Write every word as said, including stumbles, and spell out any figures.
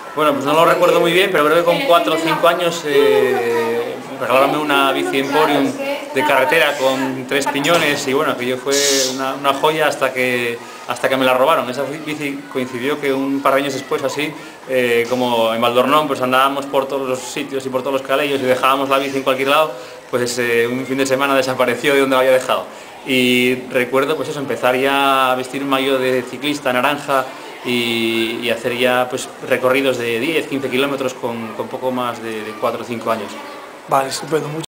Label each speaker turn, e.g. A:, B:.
A: Bueno, pues no lo recuerdo muy bien, pero creo que con cuatro o cinco años eh, regalaronme una bici Emporium de carretera con tres piñones y bueno, aquello fue una, una joya hasta que, hasta que me la robaron. Esa bici coincidió que un par de años después, así, eh, como en Valdornón, pues andábamos por todos los sitios y por todos los calellos y dejábamos la bici en cualquier lado, pues eh, un fin de semana desapareció de donde la había dejado. Y recuerdo pues eso, empezar ya a vestir un maillot de ciclista naranja y, y hacer ya pues recorridos de diez, quince kilómetros con, con poco más de, de cuatro o cinco años.
B: Vale, estupendo.